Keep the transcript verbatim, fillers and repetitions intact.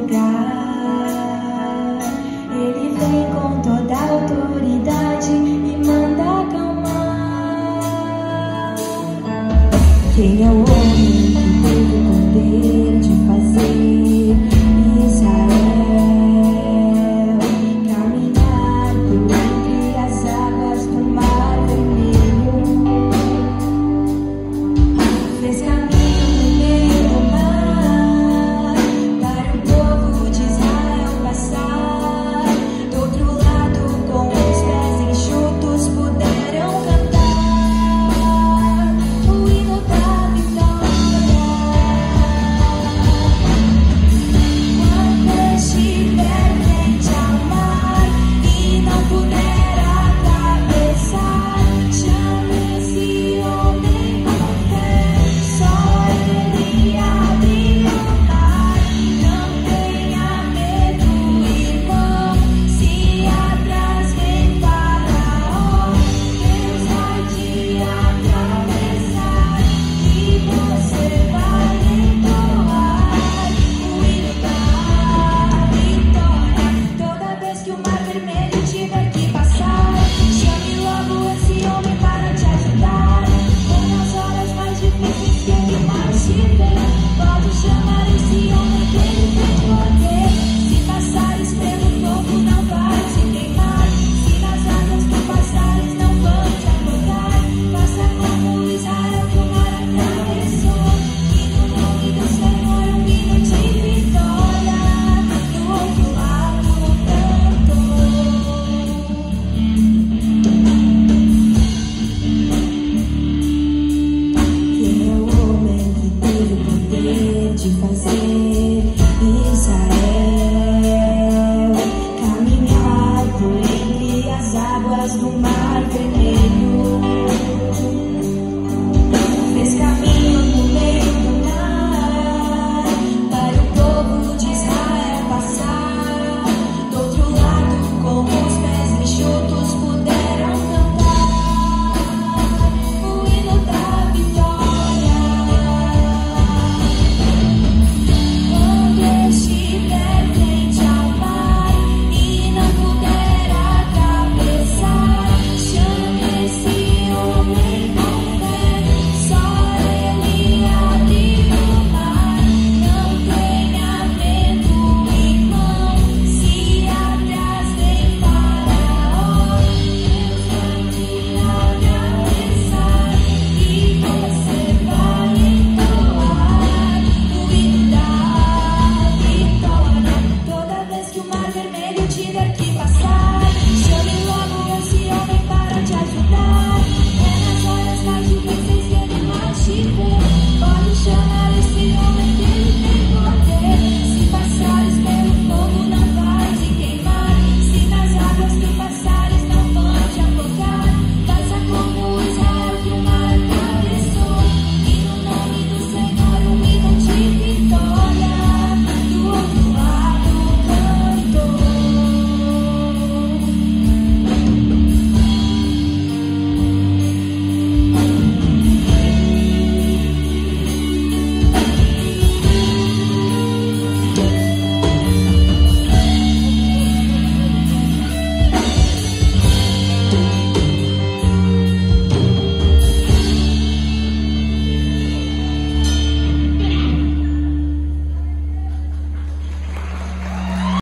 lugar. Ele vem com toda a autoridade e manda acalmar. Quem é o homem que teve o poder de fazer Israel caminhar por entre as águas do Mar Vermelho? Fez caminho no meio do mar para o povo de Israel passar. Do outro lado, com os pés enxutos, puderam cantar o hino da vitória. Quando estiver frente ao mar e não puder atravessar, chame esse homem com fé. Só ele abre o mar. Não tenha medo, irmão. Se atrás vem Faraó, Deus vai te atravessar e você vai entoar o hino da vitória. Toda vez que o Mar Vermelho tiver que passar, chame logo esse homem para te ajudar. Ou nas horas mais difíceis que ele mais te vê, pode chamar esse homem que ele tem poder. Se passares pelo fogo, não vai te queimar. Se nas águas tu passares, não vão te afogar. Faça como Israel que o mar atravessou, e no nome do Senhor um hino de vitória do outro lado cantou. Quem é o homem que teve o poder de fazer Israel caminhar por entre as águas do Mar